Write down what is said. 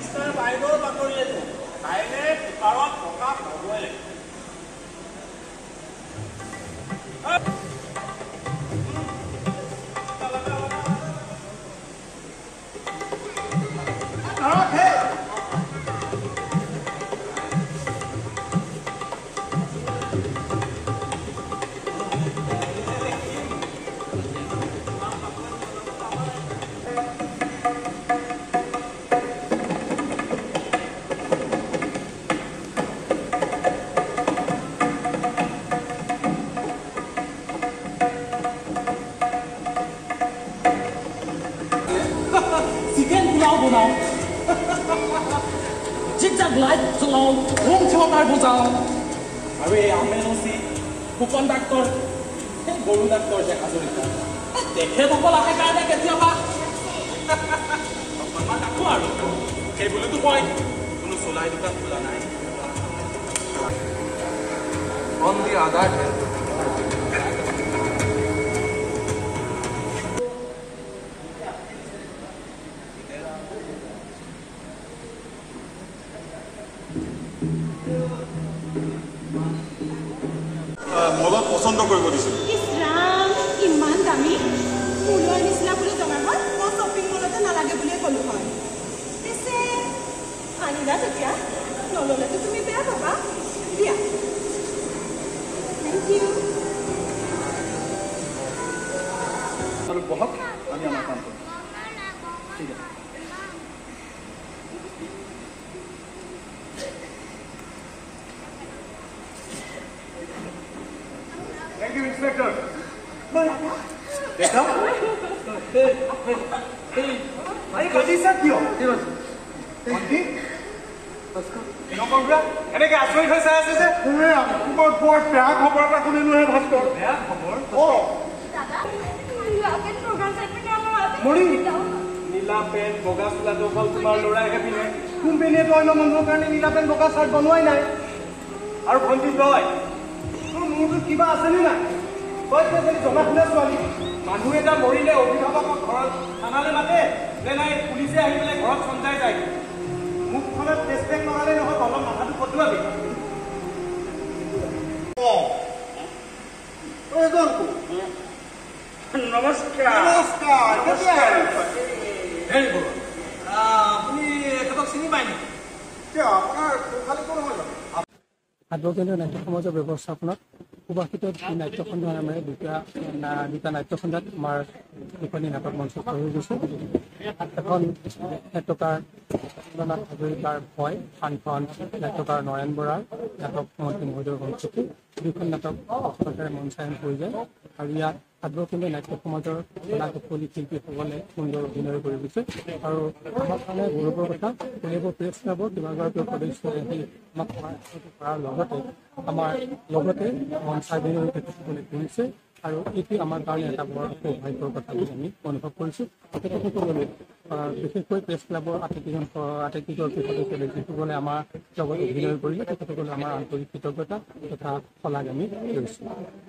Mister বাইদেউৰ বাতৰি এইটো কাইলৈ পেপাৰত প্ৰকাশ হ'বই লাগিব। चिकन पुलाव बनाओ जिगजाग लाइट चलाओ होम थिएटर बजाओ আৰু এই আমেনচি ফুকন ডাক্তৰ সেই গৰু ডাক্তৰ যে হাজৰিকা তেখেতসকল আহে কাৰণে কেতিয়াবা অকণমান ডাকো আৰু সেই বুলিতো মই কোনো চলাই দোকান খোলা নাই অন দি আদাৰ মলত পচন্দ কৰিব দিছিল ইছৰাম ইমান দামী মূলৰ নিচিনা বুলি জনা হয় মই শ্বপিং মলতে নালাগে বুলিয়ে ক'লো হয় পিছে আনিলা তেতিয়া নল'লেতো তুমি বেয়া পাবা দিয়া থেংক ইউ আৰু বহক আমি আমাৰ কাম কৰিম ঠিক আছে Thank you, Inspector. देखा? भाई गली से क्यों? कौन-सी? नौकरा? एने क्या आश्रय है साया से? अरे तुम्हारे बहुत प्यार खबर का कुछ नहीं है भास्कर। प्यार खबर? ओ। दादा नीला पेन प्रोग्राम सेट पे क्या लगाते? मोड़ी। नीला पेन बोगा सुला तो कल तुम्हारे लोड़ा है भी नहीं। तुम भी नहीं तो इन्हों मंदों का नहीं नीला पेन बोगा शर्ट बनवाई नहीं। और भंती रॉय। মোৰ কিবা আছে নে নাই কয় যে জমা খুলে ছোৱালী মানুহ এটা মৰিলে অভিভাৱকক ঘৰত থানালৈ মাতে নে নাই পুলিচে আহি পেলাই ঘৰত সঞ্চাই যায় মুখখনত টেষ্টেক লগালে নহয় অলপ মাথাটো কটোৱাবি নমস্কাৰ নমস্কাৰ আপুনি এখেতক চিনি পায় নেকি কিয় আপোনাৰ খালি কোন হয় আদবকেন্দ্ৰীয় নাট্য সমাজৰ ব্যৱস্থাপনাত সুবাসিত নাট্যখণ্ড নামেৰে দুটা নাট্যখণ্ডত আমাৰ দুখনি নাটক মঞ্চস্থ হৈ গৈছে এখন নাট্যকাৰ ৰবীন্দ্ৰনাথ হাজৰিকাৰ ভয় আনখন নাট্যকাৰ নয়ন বৰাৰ নাটক মন্ত্ৰী মহোদয়ৰ সংস্কৃতি দুখন নাটক চৰকাৰে মঞ্চায়ন হৈ যায় আৰু ইয়াত আদবকেন্দ্ৰীয় নাট্য সমাজৰ কলাকুশলী শিল্পীসকলে সুন্দৰ অভিনয় কৰি গৈছে আৰু আমাৰ কাৰণে গৌৰৱৰ কথা কলিয়াবৰ প্ৰেছ ক্লাবৰ কেইবাগৰাকীও সদস্যই আহি আমাক কৰাৰ লগতে মঞ্চায়ন তেখেতসকলে কৰিছে আৰু এইটো আমাৰ কাৰণে এটা বৰ সৌভাগ্যৰ কথা বুলি আমি অনুভৱ কৰিছোঁ তেখেতসকললৈ বিশেষকৈ প্ৰেছ ক্লাবৰ আটাইকেইগৰাকী সদস্য যিসকলে আমাৰ লগত অভিনয় কৰিলে তেখেতসকলে আমাৰ আন্তৰিক কৃতজ্ঞতা তথা শলাগ আমি কৰিছোঁ